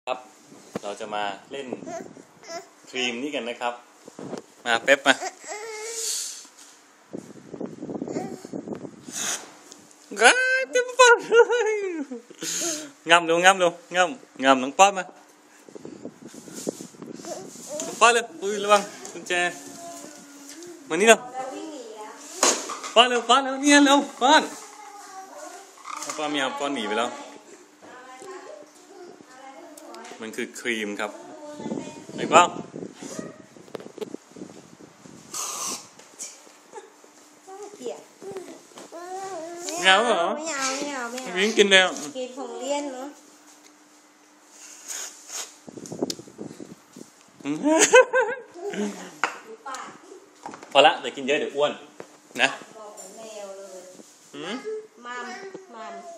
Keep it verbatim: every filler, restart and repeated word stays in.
ครับเราจะมาเล่นครีมนี่กันนะครับมาเป๊ปมาไอ้เต็มปากเลยงำดูงำดูงำงำน้องป๊อดมาน้องป๊อดเลยอุ้ยระวังกุญแจมานี่เร็วป๊อดเร็วป๊อดเร็วเนี่ยเร็วป๊อดป๊อดมีเอาป๊อดหนีไปแล้วมันคือครีมครับไหนบ้างเงาเหรอไม่เอาไม่เอาไม่เอาวิ่งกินแล้วกินของเลี่ยนเนาะพอละเดี๋ยวกินเยอะเดี๋ยวอ้วนนะบอกเหมือนแมวเลยหืมมัมมัม